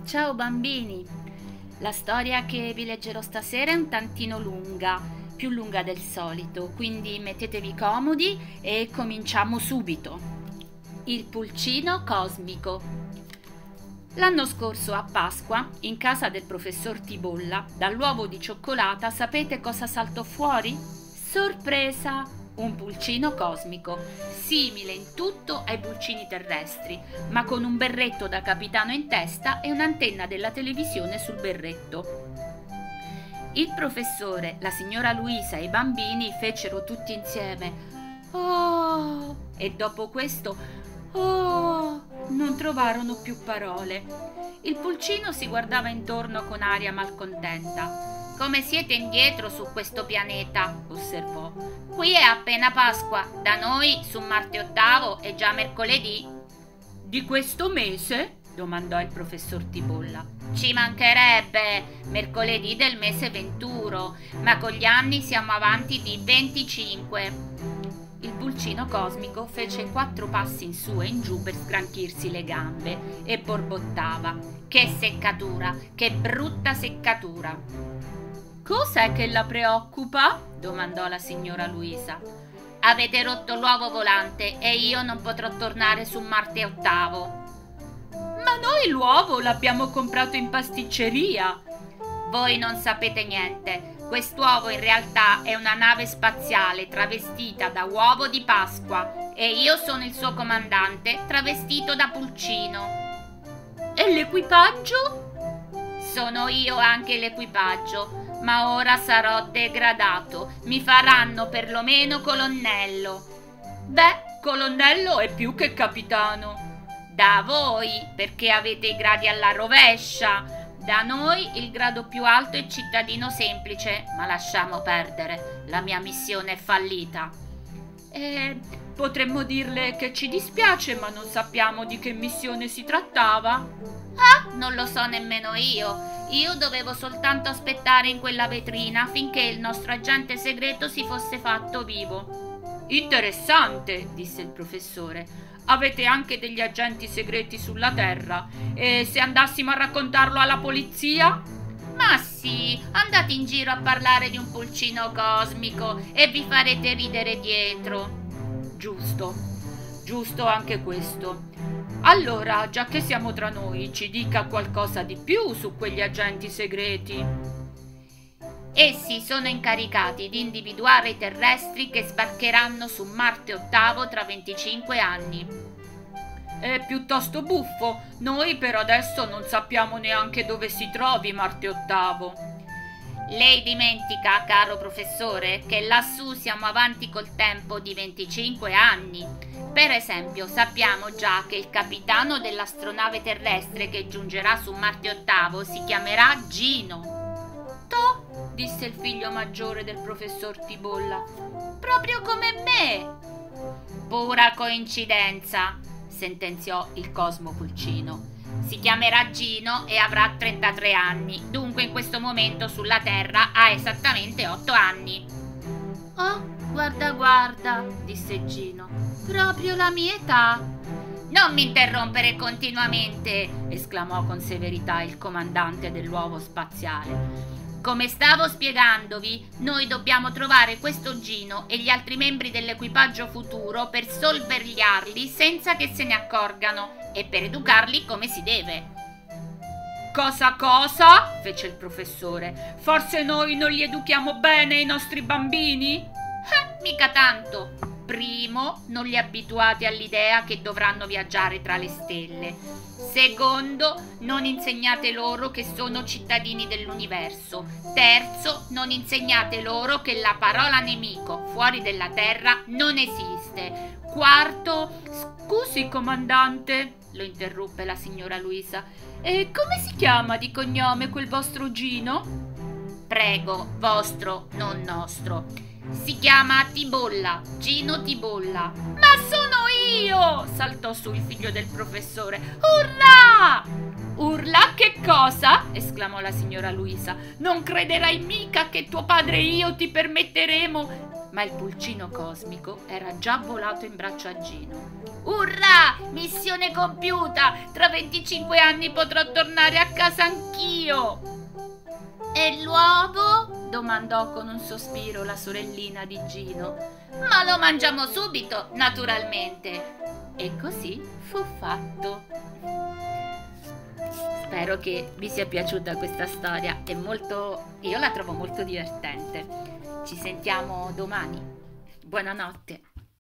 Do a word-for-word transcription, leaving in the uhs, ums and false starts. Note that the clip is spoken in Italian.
Ciao bambini! La storia che vi leggerò stasera è un tantino lunga, più lunga del solito, quindi mettetevi comodi e cominciamo subito. Il pulcino cosmico. L'anno scorso a Pasqua, in casa del professor Tibolla, dall'uovo di cioccolata sapete cosa saltò fuori? Sorpresa! Un pulcino cosmico, simile in tutto ai pulcini terrestri, ma con un berretto da capitano in testa e un'antenna della televisione sul berretto. Il professore, la signora Luisa e i bambini fecero tutti insieme "Oh!" e dopo questo "Oh!" non trovarono più parole. Il pulcino si guardava intorno con aria malcontenta. «Come siete indietro su questo pianeta?» osservò. «Qui è appena Pasqua, da noi su Marte ottavo è già mercoledì». «Di questo mese?» domandò il professor Tibolla. «Ci mancherebbe, mercoledì del mese ventuno, ma con gli anni siamo avanti di venticinque». Il pulcino cosmico fece quattro passi in su e in giù per sgranchirsi le gambe e borbottava. «Che seccatura, che brutta seccatura!» «Cos'è che la preoccupa?» domandò la signora Luisa. «Avete rotto l'uovo volante e io non potrò tornare su Marte ottavo». «Ma noi l'uovo l'abbiamo comprato in pasticceria». «Voi non sapete niente. Quest'uovo in realtà è una nave spaziale travestita da uovo di Pasqua e io sono il suo comandante travestito da pulcino». «E l'equipaggio?» «Sono io anche l'equipaggio. Ma ora sarò degradato. Mi faranno perlomeno colonnello». «Beh, colonnello è più che capitano». «Da voi, perché avete i gradi alla rovescia. Da noi il grado più alto è cittadino semplice, ma lasciamo perdere. La mia missione è fallita». «E potremmo dirle che ci dispiace, ma non sappiamo di che missione si trattava». «Ah, non lo so nemmeno io. Io dovevo soltanto aspettare in quella vetrina finché il nostro agente segreto si fosse fatto vivo». «Interessante», disse il professore. «Avete anche degli agenti segreti sulla Terra? E se andassimo a raccontarlo alla polizia?» «Ma sì, andate in giro a parlare di un pulcino cosmico e vi farete ridere dietro». «Giusto, giusto anche questo. Allora, già che siamo tra noi, ci dica qualcosa di più su quegli agenti segreti». «Essi sono incaricati di individuare i terrestri che sbarcheranno su Marte ottavo tra venticinque anni». «È piuttosto buffo. Noi per adesso non sappiamo neanche dove si trovi Marte ottavo». «Lei dimentica, caro professore, che lassù siamo avanti col tempo di venticinque anni. Per esempio, sappiamo già che il capitano dell'astronave terrestre che giungerà su Marte ottavo si chiamerà Gino». «Toh», disse il figlio maggiore del professor Tibolla. «Proprio come me». «Pura coincidenza», sentenziò il Cosmo Pulcino. «Si chiamerà Gino e avrà trentatré anni, dunque in questo momento sulla Terra ha esattamente otto anni». «Oh, guarda, guarda», disse Gino, «proprio la mia età». «Non mi interrompere continuamente», esclamò con severità il comandante dell'uovo spaziale. «Come stavo spiegandovi, noi dobbiamo trovare questo Gino e gli altri membri dell'equipaggio futuro per sorvegliarli senza che se ne accorgano e per educarli come si deve». «Cosa cosa?» fece il professore. «Forse noi non li educhiamo bene i nostri bambini?» «Eh, mica tanto. Primo, non li abituate all'idea che dovranno viaggiare tra le stelle. Secondo, non insegnate loro che sono cittadini dell'universo. Terzo, non insegnate loro che la parola nemico fuori della Terra non esiste. Quarto...» «Scusi, comandante», lo interruppe la signora Luisa, «e come si chiama di cognome quel vostro Gino?» «Prego, vostro, non nostro. Si chiama Tibolla, Gino Tibolla». «Ma sono io!» saltò su il figlio del professore. «Urrà!» «Urlà che cosa?» esclamò la signora Luisa. «Non crederai mica che tuo padre e io ti permetteremo...» ma il pulcino cosmico era già volato in braccio a Gino. Urrà! Missione compiuta! Tra venticinque anni potrò tornare a casa anch'io! E l'uovo? Domandò con un sospiro la sorellina di Gino. Ma lo mangiamo subito, naturalmente! E così fu fatto. Spero che vi sia piaciuta questa storia, è molto, io la trovo molto divertente. Ci sentiamo domani. Buonanotte.